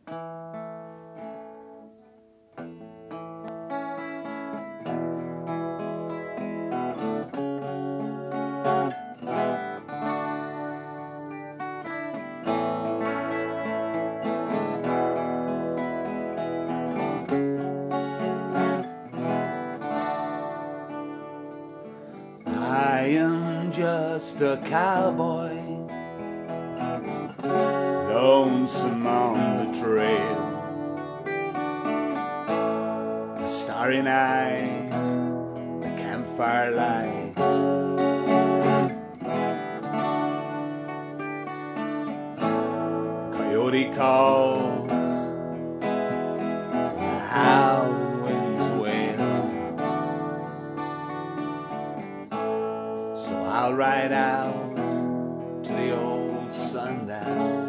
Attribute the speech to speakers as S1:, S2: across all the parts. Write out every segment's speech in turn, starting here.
S1: I am just a cowboy, lonesome on the trail. A starry night, the campfire light, a coyote calls, the howling winds wail. So I'll ride out to the old sundown.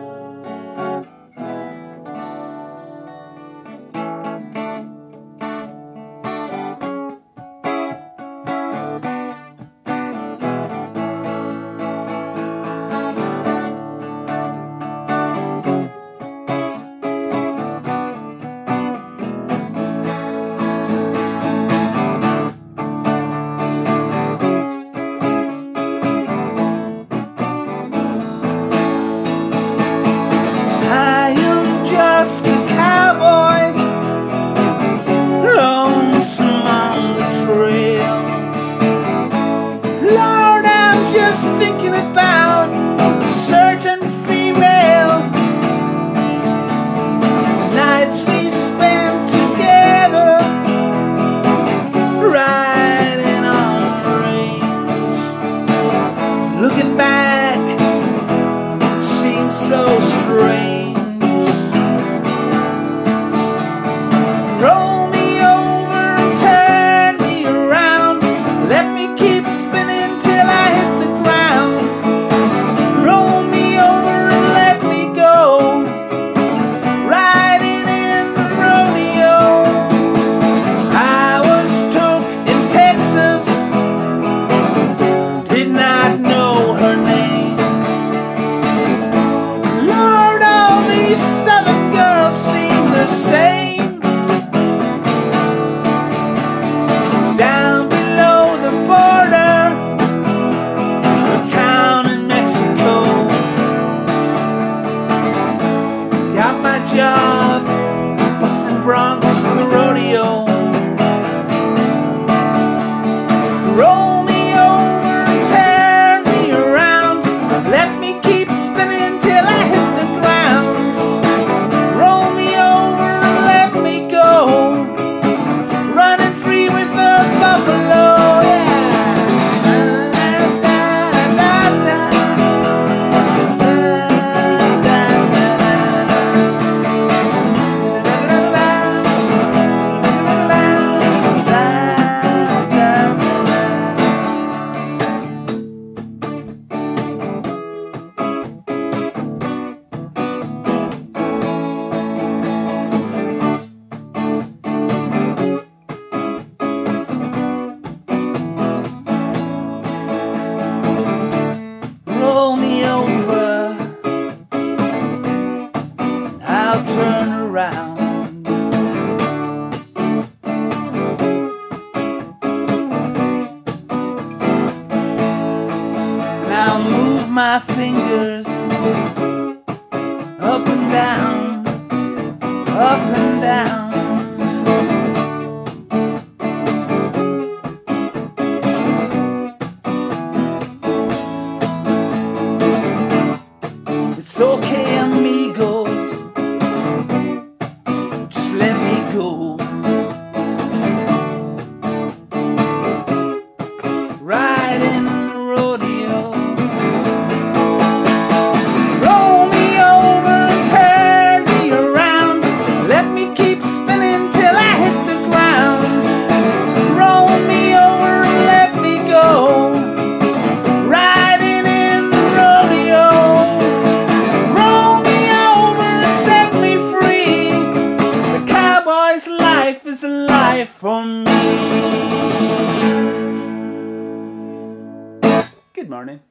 S1: Thinking about a certain female, nights we spent together, riding on the range. Looking back, it seems so strange. Roll me over and turn me around, let me keep spinning till I hit the down below the border, a town in Mexico. Got my job busting broncs for the rodeo. Roll me over and turn me around, let me keep spinning till I hit the ground. Roll me over and let me go, running free with a buffalo, turn around. Now move my fingers up and down, up and down. It's okay, amigos, let me go. Riding in the rodeo. Roll me over and turn me around, let me keep spinning till I hit the ground. Roll me over and let me go, riding in the rodeo. Roll me over and set me free. The cowboy's life is a life for me. Good morning.